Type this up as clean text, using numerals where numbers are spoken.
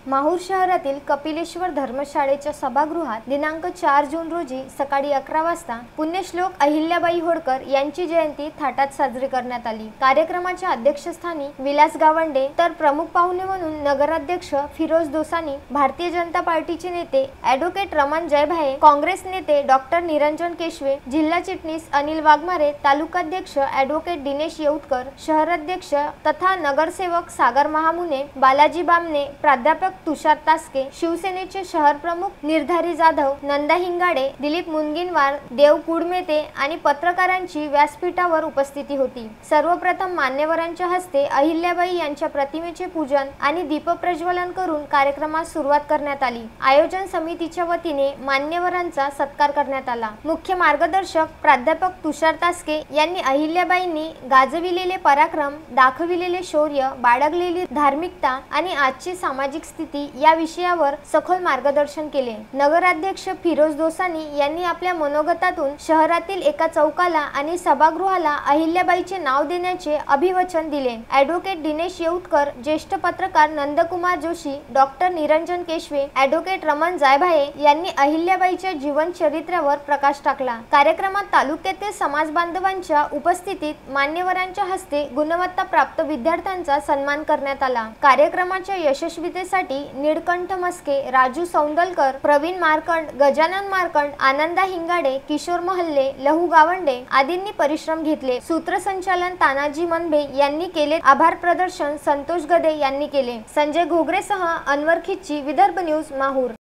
माहूर शहरातील कपिलेश्वर धर्मशाळेच्या सभागृहात दिनांक 4 जून रोजी सकाळी 11 वाजता पुण्यश्लोक अहिल्याबाई होळकर यांची जयंती थाटात साजरी करण्यात आली। कार्यक्रमाच्या अध्यक्षस्थानी विलास गावंडे तर प्रमुख पाहुणे म्हणून नगराध्यक्ष फिरोज दोसानी, भारतीय जनता पार्टीचे नेते ॲडव्होकेट रमण जयभाये, काँग्रेस नेते डॉक्टर निरंजन केशवे, जिल्हा चिटणीस अनिल वाघमारे, तालुकाध्यक्ष ॲडव्होकेट दिनेश येऊतकर, शहराध्यक्ष तथा नगरसेवक सागर महामुने, बालाजी बामणे, प्राध्यापक तुषार तास्के, शिवसेनेचे शहर प्रमुख निर्धारी जाधव, नंदा हिंगाडे, दिलीप मुनगीनवार, देव कुडमेते आणि पत्रकारांची व्यासपीठावर उपस्थिती होती। सर्वप्रथम मान्यवरांच्या हस्ते अहिल्याबाई यांच्या प्रतिमेचे पूजन आणि दीपप्रज्वलन करून कार्यक्रमास सुरुवात करण्यात आली। आयोजन समितीच्या वतीने मान्यवरांचा सत्कार करण्यात आला। मुख्य मार्गदर्शक प्राध्यापक तुषार तास्के यांनी अहिल्याबाईंनी गाजविलेले पराक्रम, दाखविलेले शौर्य, बाळगलेली धार्मिकता आणि आजची सामाजिक स्थिती या विषयावर सखोल मार्गदर्शन केले। नगराध्यक्ष फिरोज दोसानी यांनी आपल्या मनोगतातून शहरातील एका चौकाला आणि सभागृहाला अहिल्याबाईचे नाव देण्याचे अभिवचन दिले। ॲडव्होकेट दिनेश येऊतकर, ज्येष्ठ पत्रकार नंदकुमार जोशी, डॉक्टर निरंजन केशवे, ॲडव्होकेट रमण जयभाये यांनी अहिल्याबाईच्या जीवन चरित्रावर प्रकाश टाकला। कार्यक्रमात तालुक्यातील समाज बांधवांच्या उपस्थितीत मान्यवरांच्या हस्ते गुणवत्ता प्राप्त विद्यार्थ्यांचा सन्मान करण्यात आला। कार्यक्रमाच्या यशस्वीतेसाठी नीळकंठ मस्के, राजू सौंदलकर, प्रवीण मार्कंड, गजानन मार्कंड, आनंदा हिंगाडे, किशोर महल्ले, लहू गावंडे आदींनी परिश्रम घेतले। सूत्रसंचालन तानाजी मनबे यांनी केले। आभार प्रदर्शन संतोष गदे यांनी केले। संजय घोगरेसह अनवर खिच्ची, विदर्भ न्यूज, माहूर।